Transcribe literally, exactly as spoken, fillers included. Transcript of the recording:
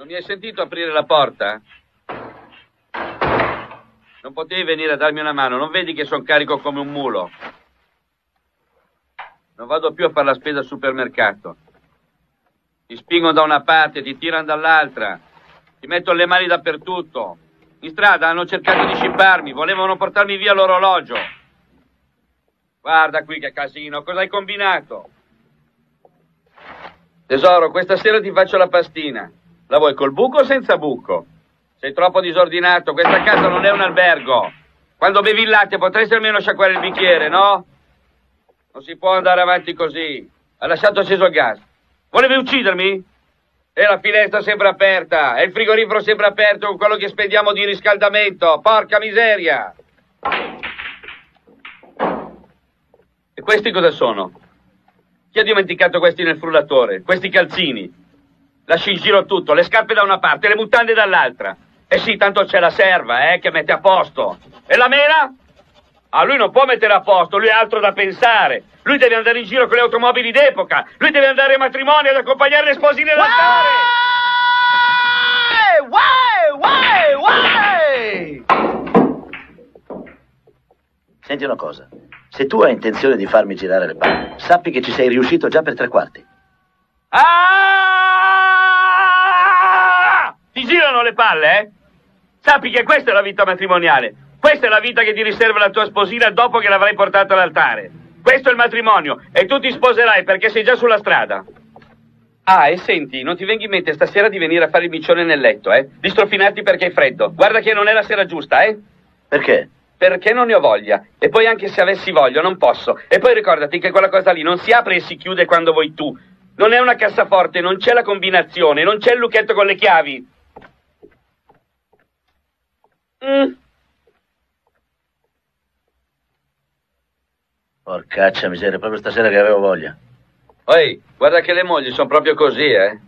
mi hai sentito aprire la porta? Non potevi venire a darmi una mano, non vedi che sono carico come un mulo? Non vado più a fare la spesa al supermercato. Ti spingono da una parte, ti tirano dall'altra, ti mettono le mani dappertutto. In strada hanno cercato di scipparmi, volevano portarmi via l'orologio. Guarda qui che casino, cosa hai combinato? Tesoro, questa sera ti faccio la pastina. La vuoi col buco o senza buco? Sei troppo disordinato, questa casa non è un albergo. Quando bevi il latte potresti almeno sciacquare il bicchiere, no? Non si può andare avanti così. Ha lasciato acceso il gas. Volevi uccidermi? E la finestra sempre aperta, e il frigorifero sempre aperto con quello che spendiamo di riscaldamento. Porca miseria! E questi cosa sono? Chi ha dimenticato questi nel frullatore? Questi calzini. Lasci in giro tutto, le scarpe da una parte, le mutande dall'altra. E sì, tanto c'è la serva, eh, che mette a posto. E la mela? Ah, lui non può mettere a posto, lui ha altro da pensare. Lui deve andare in giro con le automobili d'epoca. Lui deve andare ai matrimoni ad accompagnare le sposi nell'altare. Uè, uè, uè, uè! Senti una cosa. Se tu hai intenzione di farmi girare le palle, sappi che ci sei riuscito già per tre quarti. Ah! Ti girano le palle, eh? Sappi che questa è la vita matrimoniale. Questa è la vita che ti riserva la tua sposina dopo che l'avrai portata all'altare. Questo è il matrimonio e tu ti sposerai perché sei già sulla strada. Ah, e senti, non ti venga in mente stasera di venire a fare il miccione nel letto, eh? Di strofinarti perché hai freddo. Guarda che non è la sera giusta, eh? Perché? Perché non ne ho voglia. E poi anche se avessi voglia non posso. E poi ricordati che quella cosa lì non si apre e si chiude quando vuoi tu. Non è una cassaforte, non c'è la combinazione, non c'è il lucchetto con le chiavi. Mm. Porcaccia miseria, proprio stasera che avevo voglia. Ehi, guarda che le mogli sono proprio così, eh.